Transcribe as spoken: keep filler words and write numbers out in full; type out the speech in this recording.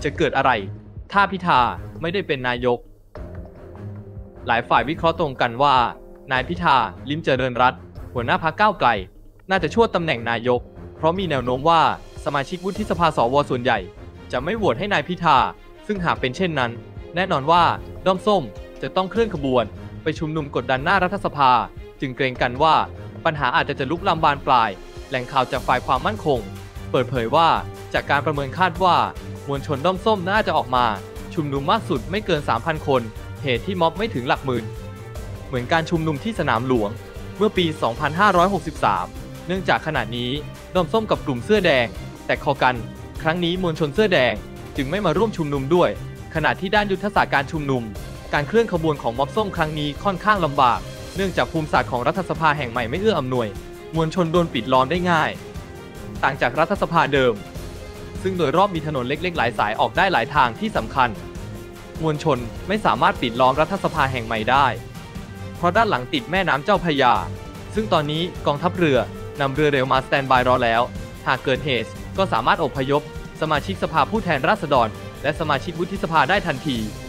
จะเกิดอะไรถ้าพิธาไม่ได้เป็นนายกหลายฝ่ายวิเคราะห์ตรงกันว่านายพิธาลิ้มเจริญรัตน์หัวหน้าพรรคก้าวไกลน่าจะชวดตำแหน่งนายกเพราะมีแนวโน้มว่าสมาชิกวุฒิสภาสวส่วนใหญ่จะไม่โหวตให้นายพิธาซึ่งหากเป็นเช่นนั้นแน่นอนว่าด้อมส้มจะต้องเคลื่อนขบวนไปชุมนุมกดดันหน้ารัฐสภาจึงเกรงกันว่าปัญหาอาจจะจะลุกลามบานปลายแหล่งข่าวจากฝ่ายความมั่นคงเปิดเผยว่าจากการประเมินคาดว่ามวลชนด้อมส้มน่าจะออกมาชุมนุมมากสุดไม่เกิน สามพัน คนเหตุที่ม็อบไม่ถึงหลักหมื่นเหมือนการชุมนุมที่สนามหลวงเมื่อปี สองพันห้าร้อยหกสิบสาม เนื่องจากขณะนี้ด้อมส้มกับกลุ่มเสื้อแดงแต่คอกันครั้งนี้มวลชนเสื้อแดงจึงไม่มาร่วมชุมนุมด้วยขณะที่ด้านยุทธศาสตร์การชุมนุมการเคลื่อนขบวนของม็อบส้มครั้งนี้ค่อนข้างลำบากเนื่องจากภูมิศาสตร์ของรัฐสภาแห่งใหม่ไม่เอื้ออำนวยมวลชนโดนปิดล้อมได้ง่ายต่างจากรัฐสภาเดิมซึ่งโดยรอบมีถนนเล็กๆหลายสายออกได้หลายทางที่สำคัญมวลชนไม่สามารถปิดล้อมรัฐสภาแห่งใหม่ได้เพราะด้านหลังติดแม่น้ำเจ้าพระยาซึ่งตอนนี้กองทัพเรือนำเรือเร็วมาสแตนบายรอแล้วหากเกิดเหตุก็สามารถอพยพสมาชิกสภาผู้แทนราษฎรและสมาชิกวุฒิสภาได้ทันที